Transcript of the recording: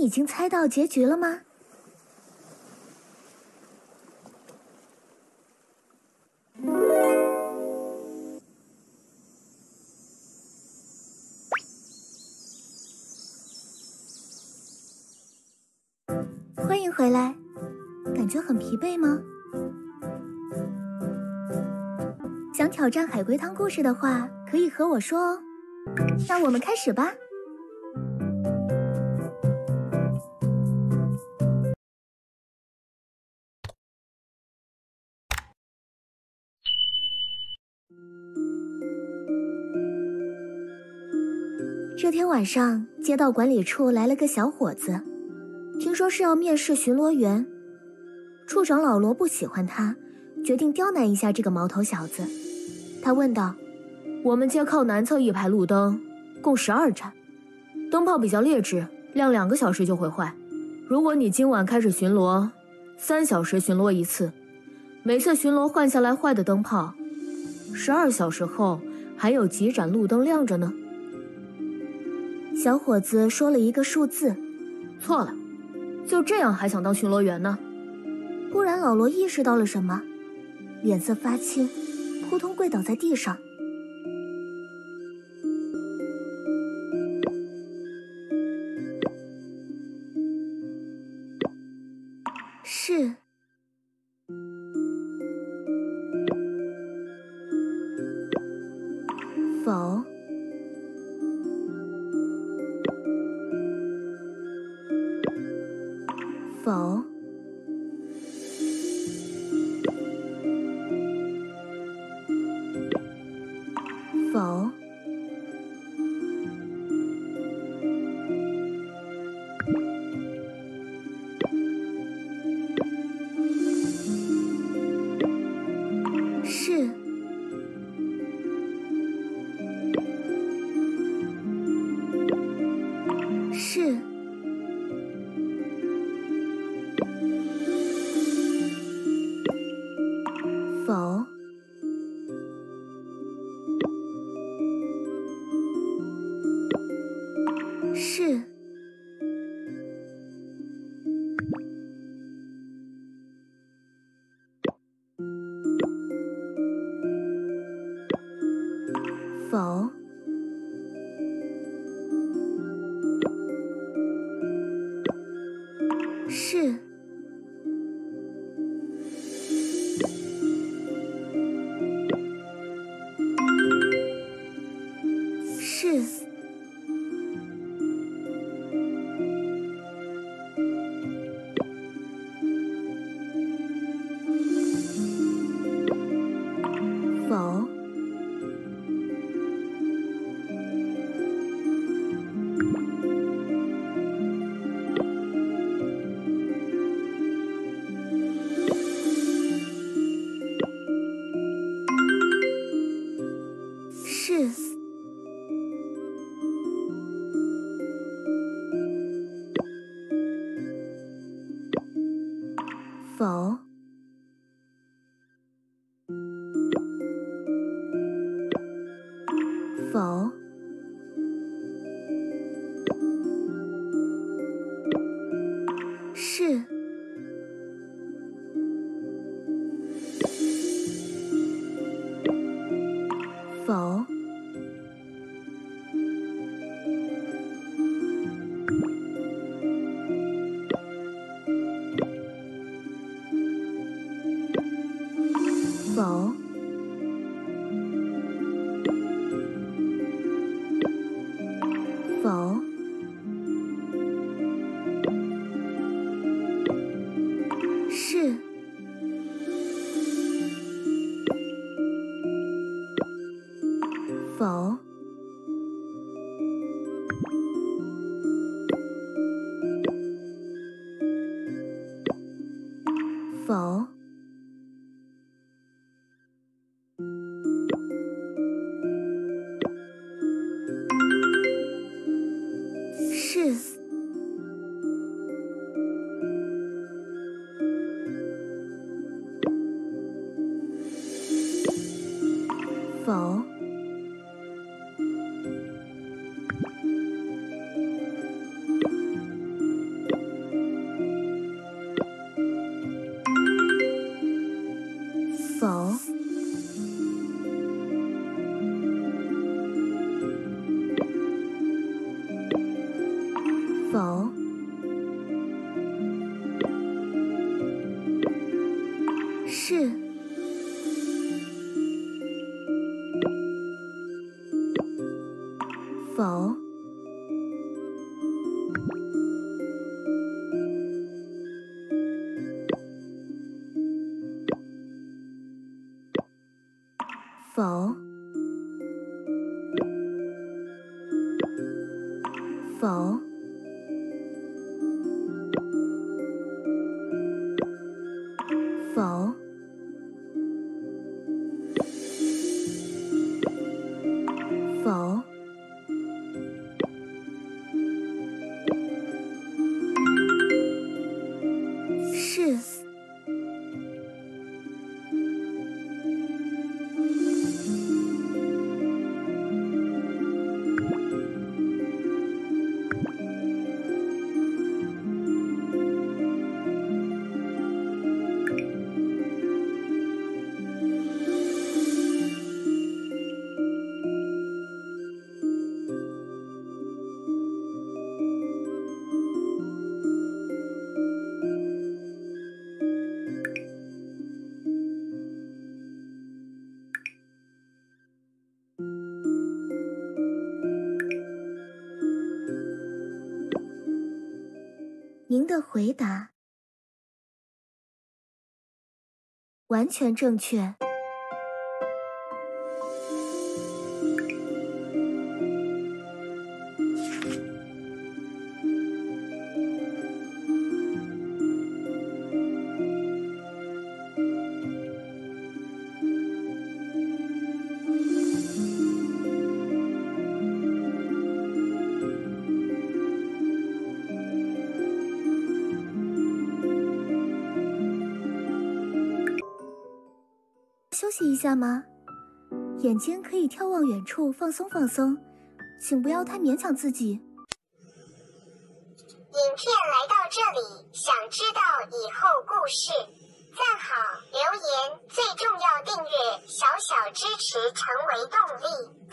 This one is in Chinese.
已经猜到结局了吗？欢迎回来，感觉很疲惫吗？想挑战海龟汤故事的话，可以和我说哦。那我们开始吧。这天晚上，街道管理处来了个小伙子，听说是要面试巡逻员。处长老罗不喜欢他，决定刁难一下这个毛头小子。他问道：“ 我们街靠南侧一排路灯，共12盏，灯泡比较劣质，亮2个小时就会坏。如果你今晚开始巡逻，3小时巡逻一次，每次巡逻换下来坏的灯泡，12小时后还有几盏路灯亮着呢？” 小伙子说了一个数字。 错了，就这样还想当巡逻员呢？ 忽然老罗意识到了什么，脸色发青，扑通跪倒在地上。是。否。否。否。是。是。否。是。否。是。是。否。是。否。否。是。否。否。否。是。否。否。是。否。 否，是，否，否，否，否，否，是，您的回答完全正确。休息一下吗？眼睛可以眺望远处，放松放松，请不要太勉强自己。 影片来到这里，想知道以后故事，赞好、留言，最重要订阅，小小支持成为动力。